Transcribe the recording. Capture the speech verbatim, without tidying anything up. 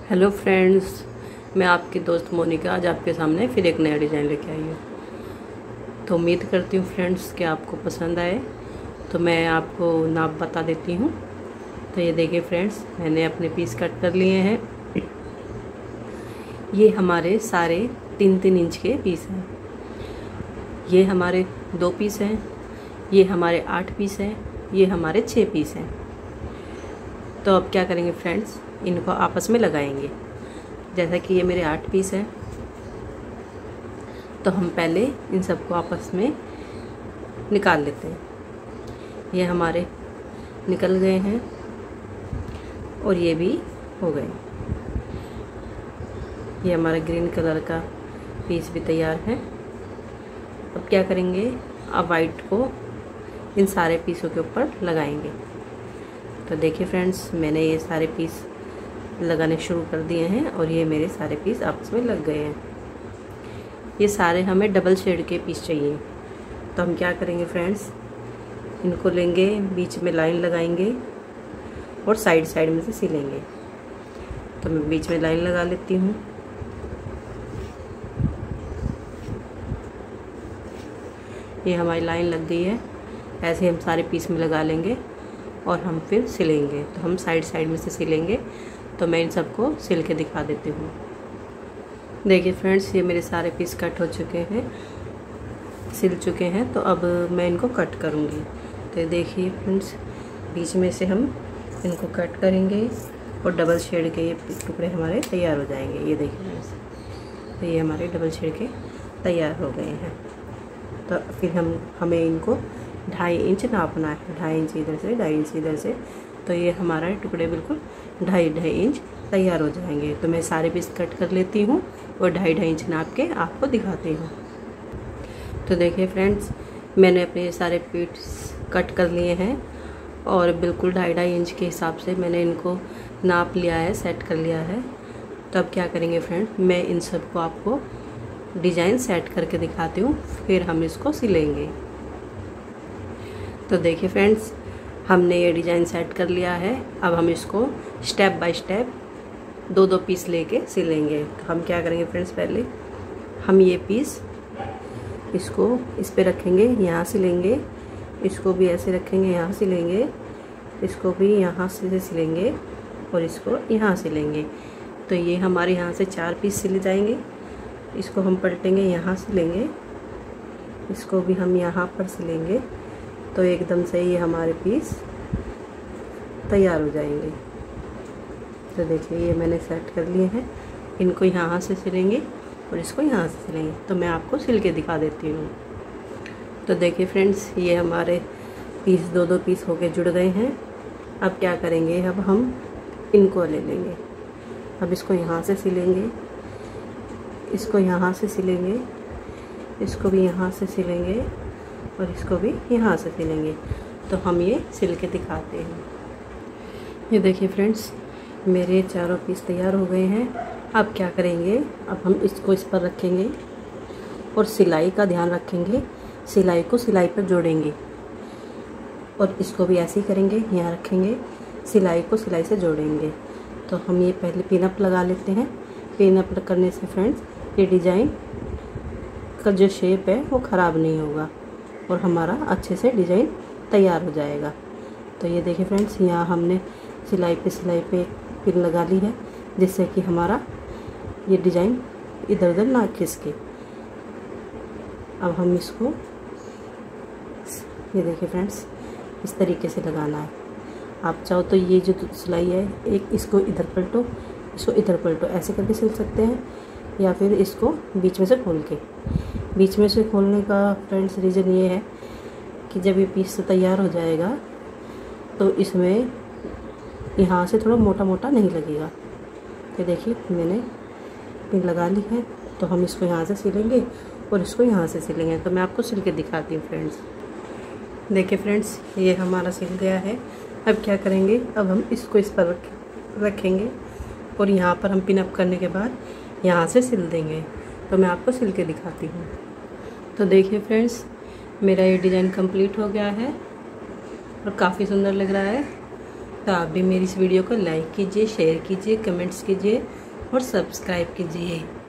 Hello friends, मैं आपकी दोस्त मोनिका आज आपके सामने फिर एक नया डिज़ाइन लेके आई हूँ। तो उम्मीद करती हूँ फ्रेंड्स कि आपको पसंद आए। तो मैं आपको नाप बता देती हूँ। तो ये देखिए फ्रेंड्स, मैंने अपने पीस कट कर लिए हैं। ये हमारे सारे तीन तीन इंच के पीस हैं। ये हमारे दो पीस हैं, ये हमारे आठ पीस हैं, ये हमारे छः पीस हैं। तो अब क्या करेंगे फ्रेंड्स, इनको आपस में लगाएंगे। जैसा कि ये मेरे आठ पीस हैं, तो हम पहले इन सबको आपस में निकाल लेते हैं। ये हमारे निकल गए हैं और ये भी हो गए। ये हमारा ग्रीन कलर का पीस भी तैयार है। अब क्या करेंगे, अब वाइट को इन सारे पीसों के ऊपर लगाएंगे। तो देखिए फ्रेंड्स, मैंने ये सारे पीस लगाने शुरू कर दिए हैं और ये मेरे सारे पीस आपस में लग गए हैं। ये सारे हमें डबल शेड के पीस चाहिए। तो हम क्या करेंगे फ्रेंड्स, इनको लेंगे, बीच में लाइन लगाएंगे और साइड साइड में से सिलेंगे। तो मैं बीच में लाइन लगा लेती हूँ। ये हमारी लाइन लग गई है। ऐसे हम सारे पीस में लगा लेंगे और हम फिर सिलेंगे। तो हम साइड साइड में से सिलेंगे। तो मैं इन सबको सिल के दिखा देती हूँ। देखिए फ्रेंड्स, ये मेरे सारे पीस कट हो चुके हैं, सिल चुके हैं। तो अब मैं इनको कट करूँगी। तो देखिए फ्रेंड्स, बीच में से हम इनको कट करेंगे और डबल शेड के ये टुकड़े हमारे तैयार हो जाएंगे। ये देखिए फ्रेंड्स, तो ये हमारे डबल शेड के तैयार हो गए हैं। तो फिर हम हमें इनको ढाई इंच नापना है। ढाई इंच इधर से, ढाई इंच इधर से। तो ये हमारा टुकड़े बिल्कुल ढाई ढाई इंच तैयार हो जाएंगे। तो मैं सारे पीस कट कर लेती हूँ और ढाई ढाई इंच नाप के आपको दिखाती हूँ। तो देखिए फ्रेंड्स, मैंने अपने सारे पीस कट कर लिए हैं और बिल्कुल ढाई ढाई इंच के हिसाब से मैंने इनको नाप लिया है, सेट कर लिया है। तो अब क्या करेंगे फ्रेंड्स, मैं इन सबको आपको डिज़ाइन सेट करके दिखाती हूँ, फिर हम इसको सिलेंगे। तो देखिए फ्रेंड्स, हमने ये डिज़ाइन सेट कर लिया है। अब हम इसको स्टेप बाय स्टेप दो दो पीस लेके सिलेंगे। तो हम क्या करेंगे फ्रेंड्स, पहले हम ये पीस इसको इस पे रखेंगे, यहाँ सिलेंगे। इसको भी ऐसे रखेंगे, यहाँ सिलेंगे। इसको भी यहाँ से सिलेंगे और इसको यहाँ सिलेंगे। तो ये हमारे यहाँ से चार पीस सिल जाएंगे। इसको हम पलटेंगे, यहाँ सिलेंगे। इसको भी हम यहाँ पर सिलेंगे। तो एकदम से ये हमारे पीस तैयार हो जाएंगे। तो देखिए, ये मैंने सेट कर लिए हैं। इनको यहाँ से सिलेंगे और इसको यहाँ से सिलेंगे। तो मैं आपको सिल के दिखा देती हूँ। तो देखिए फ्रेंड्स, ये हमारे पीस दो दो पीस होके जुड़ गए हैं। अब क्या करेंगे, अब हम इनको ले लेंगे। अब इसको यहाँ से सिलेंगे, इसको यहाँ से सिलेंगे, इसको भी यहाँ से सिलेंगे और इसको भी यहाँ से सिलेंगे। तो हम ये सिल के दिखाते हैं। ये देखिए फ्रेंड्स, मेरे चारों पीस तैयार हो गए हैं। अब क्या करेंगे, अब हम इसको इस पर रखेंगे और सिलाई का ध्यान रखेंगे। सिलाई को सिलाई पर जोड़ेंगे और इसको भी ऐसे ही करेंगे, यहाँ रखेंगे, सिलाई को सिलाई से जोड़ेंगे। तो हम ये पहले पिन अप लगा लेते हैं। पिन अप करने से फ्रेंड्स, ये डिज़ाइन का जो शेप है वो ख़राब नहीं होगा और हमारा अच्छे से डिज़ाइन तैयार हो जाएगा। तो ये देखिए फ्रेंड्स, यहाँ हमने सिलाई पे सिलाई पे पिन लगा ली है, जिससे कि हमारा ये डिज़ाइन इधर उधर ना खिसके। अब हम इसको, ये देखिए फ्रेंड्स, इस तरीके से लगाना है। आप चाहो तो ये जो सिलाई है, एक इसको इधर पलटो, इसको इधर पलटो, ऐसे करके सिल सकते हैं। या फिर इसको बीच में से खोल के, बीच में से खोलने का फ्रेंड्स रीज़न ये है कि जब ये पीस तैयार हो जाएगा तो इसमें यहाँ से थोड़ा मोटा मोटा नहीं लगेगा। तो देखिए, मैंने पिन लगा ली है। तो हम इसको यहाँ से सिलेंगे और इसको यहाँ से सिलेंगे। तो मैं आपको सिल के दिखाती हूँ फ्रेंड्स। देखिए फ्रेंड्स, ये हमारा सिल गया है। अब क्या करेंगे, अब हम इसको इस पर रखेंगे और यहाँ पर हम पिन अप करने के बाद यहाँ से सिल देंगे। तो मैं आपको सिल के दिखाती हूँ। तो देखिए फ्रेंड्स, मेरा ये डिज़ाइन कंप्लीट हो गया है और काफ़ी सुंदर लग रहा है। तो आप भी मेरी इस वीडियो को लाइक कीजिए, शेयर कीजिए, कमेंट्स कीजिए और सब्सक्राइब कीजिए।